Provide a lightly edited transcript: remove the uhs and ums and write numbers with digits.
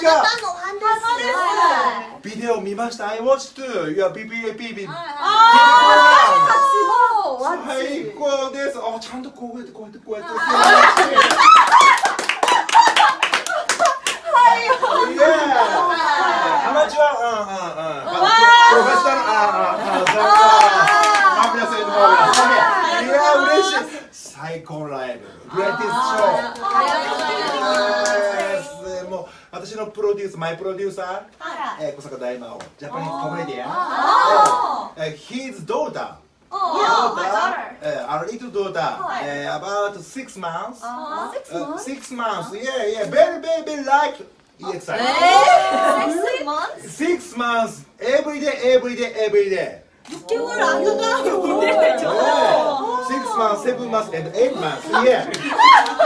か。ビデオ見ました。I watched your PPAP。最高です。あ、ちゃんとこうやってこうやってこうやって。アマチュア、プロフェッショナル、いや、嬉しい。最高ライブ、グレイティストショー。もう私のプロデュース、マイプロデューサー、小坂大魔王、ジャパニーズコメディアン、his daughter, our little daughter, about 6 months, 6 months, yeah, very, very, very like EXID. 6 months, every day, every day, every day. 6개월 안 된다. 6 months, 7 months, and 8 months, yeah.